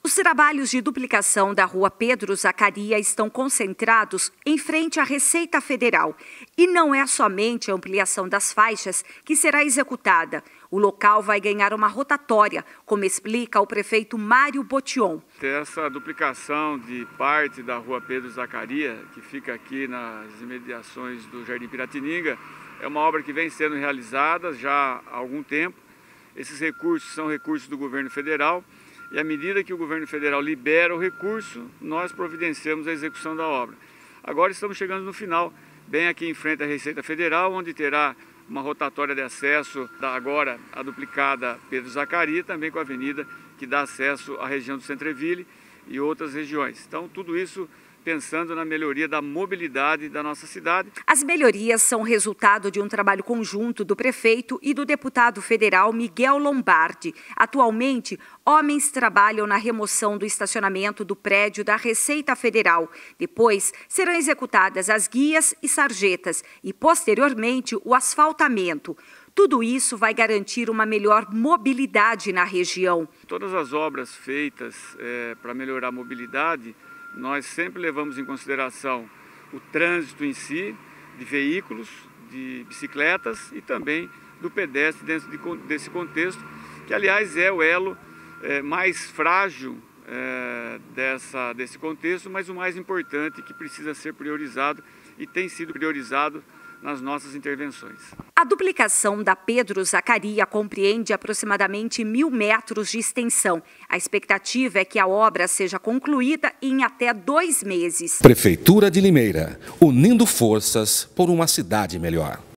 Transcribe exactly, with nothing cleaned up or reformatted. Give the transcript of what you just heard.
Os trabalhos de duplicação da Rua Pedro Zacaria estão concentrados em frente à Receita Federal. E não é somente a ampliação das faixas que será executada. O local vai ganhar uma rotatória, como explica o prefeito Mário Botion. Essa duplicação de parte da Rua Pedro Zacaria, que fica aqui nas imediações do Jardim Piratininga, é uma obra que vem sendo realizada já há algum tempo. Esses recursos são recursos do governo federal. E à medida que o governo federal libera o recurso, nós providenciamos a execução da obra. Agora estamos chegando no final, bem aqui em frente à Receita Federal, onde terá uma rotatória de acesso da agora a duplicada Pedro Zacaria, também com a avenida que dá acesso à região do Centreville e outras regiões. Então, tudo isso pensando na melhoria da mobilidade da nossa cidade. As melhorias são resultado de um trabalho conjunto do prefeito e do deputado federal Miguel Lombardi. Atualmente, homens trabalham na remoção do estacionamento do prédio da Receita Federal. Depois, serão executadas as guias e sarjetas e, posteriormente, o asfaltamento. Tudo isso vai garantir uma melhor mobilidade na região. Todas as obras feitas é, para melhorar a mobilidade, nós sempre levamos em consideração o trânsito em si, de veículos, de bicicletas e também do pedestre dentro de, desse contexto, que aliás é o elo é, mais frágil é, dessa, desse contexto, mas o mais importante que precisa ser priorizado e tem sido priorizado nas nossas intervenções. A duplicação da Pedro Zacaria compreende aproximadamente mil metros de extensão. A expectativa é que a obra seja concluída em até dois meses. Prefeitura de Limeira, unindo forças por uma cidade melhor.